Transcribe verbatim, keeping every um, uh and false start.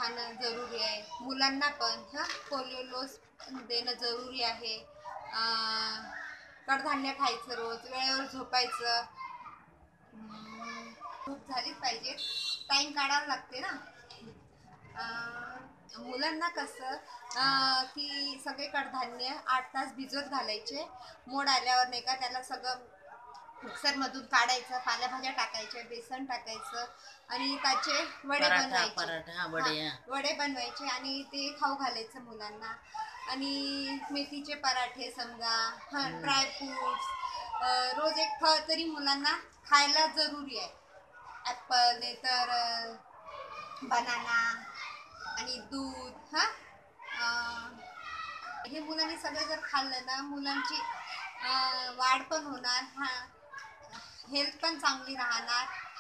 खाणं जरुरी आहे. मुलांना पण हां पोलिओ डोस देणं जरुरी आहे. कडधान्य खायचं, रोज वेळेवर झोपायचं. झोप झालीच पाहिजे, टाईम काढावं लागते ना. मुलांना कसं की सगळे कडधान्य आठ तास भिजवत घालायचे. मोड आल्यावर नाही का त्याला सगळं मिक्सरमधून काढायचं, पालेभाज्या टाकायच्या, बेसन टाकायचं आणि त्याचे वडे बनवायचे. वडे बनवायचे आणि ते खाऊ घालायचं मुलांना. आणि मेथीचे पराठे समजा, हां ड्रायफ्रूट्स, रोज एक फळ तरी मुलांना खायला जरुरी आहे. ॲपल नाही तर बनाना आणि दूध. हां हे मुलांनी सगळं जर खाल्लं ना मुलांची वाढ पण होणार, हां हेल्थ पण चांगली राहणार.